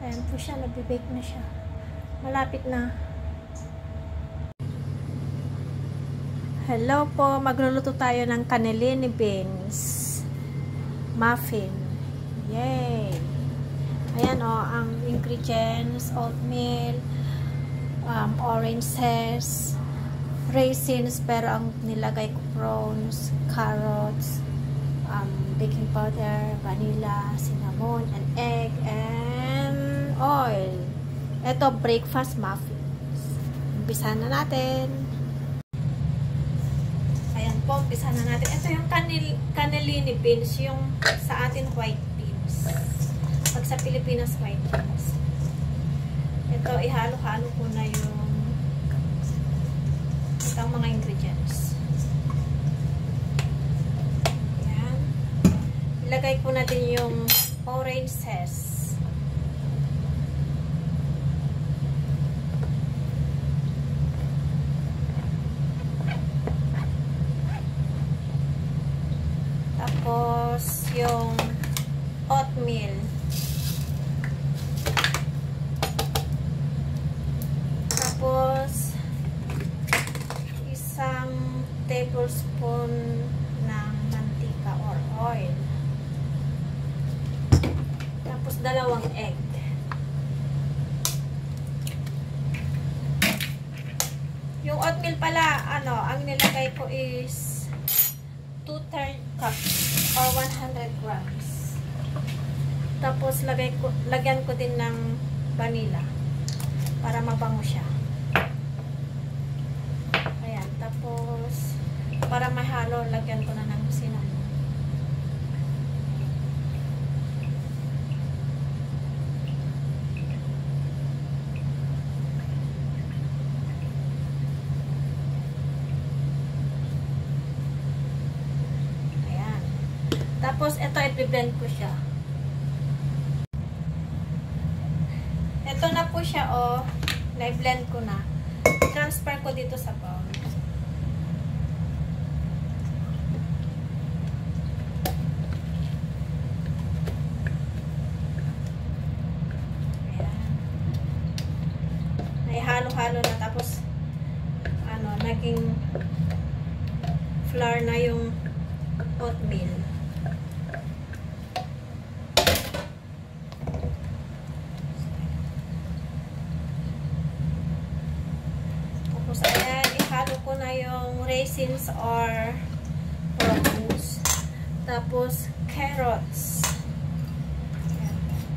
Ayan po siya, nabibake na siya. Malapit na. Hello po, magluluto tayo ng cannellini beans muffin. Yay! Ayan o, ang ingredients: oatmeal, orange zest, raisins, pero ang nilagay ko prawns, carrots, baking powder, vanilla, cinnamon, and egg, and oil. Ito, breakfast muffins. Umpisa na natin. Ayan po, umpisa na natin. Ito yung cannellini beans, yung sa atin white beans. Pag sa Pilipinas, white beans. Ito, ihalo-halo ko na yung itong mga ingredients. Ilagay ko na din yung orange zest. Tapos yung oatmeal. Tapos isang tablespoon ng mantika or oil. Tapos dalawang egg. Yung oatmeal pala, ang nilagay ko is 2/3 cups or 100 grams. Tapos lagyan ko din ng vanilla para mabango siya. Ayan, tapos para mahalo, lagyan ko na ng cinnamon. Tapos, ito, i-blend ko siya. Ito na po siya, na-blend ko na. Transfer ko dito sa bowl. Ayan. Naihalo-halo na. Tapos, naging flour na yung oatmeal. Tapos, ayan, ihalo ko na yung raisins or prawns. Tapos, carrots. Ayan.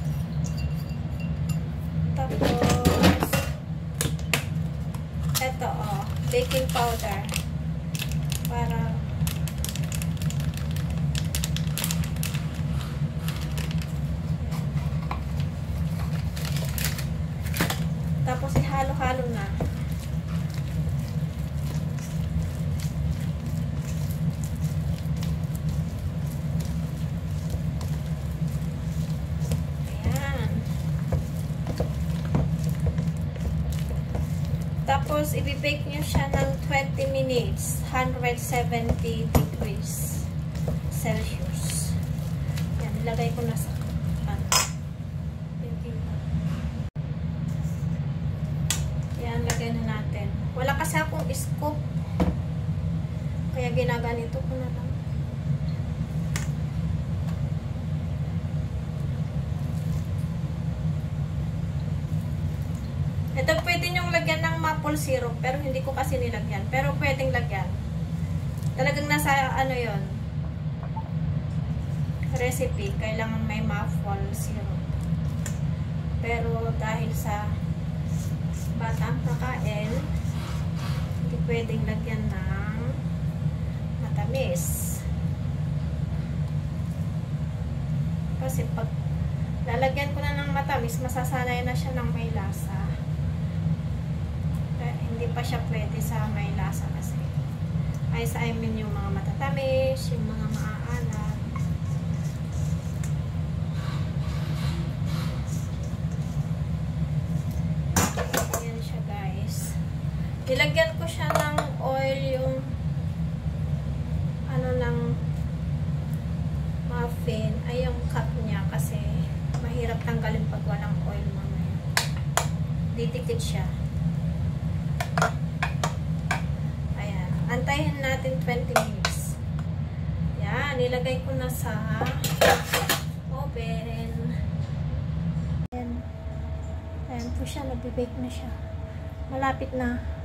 Tapos, eto, baking powder. Para tapos, ihalo-halo na. Tapos, i-bake nyo siya ng 20 minutes, 170 degrees Celsius. Yan, ilagay ko na sa yan, lagay na natin. Wala kasi akong scoop, kaya ginaganito ko na lang. Ito pwede nyong lagyan ng maple syrup, pero hindi ko kasi nilagyan. Pero pwedeng lagyan. Talagang nasa yon, recipe, kailangan may maple syrup. Pero dahil sa batang kakain, hindi pwedeng lagyan ng matamis. Kasi pag lalagyan ko na ng matamis, masasanay na siya ng may lasa. Hindi pa siya pwede sa may lasa kasi. I mean yung mga matatamis, yung mga maaalat. Ayan siya, guys. Nilagyan ko siya ng oil, yung ng muffin, ay yung cup niya kasi mahirap tanggalin pag walang oil mamaya. Didikit siya. Ayan. Antayin natin 20 minutes. Yan. Nilagay ko na sa oven. Ayan. Ayan po siya. Nagbe-bake na siya. Malapit na.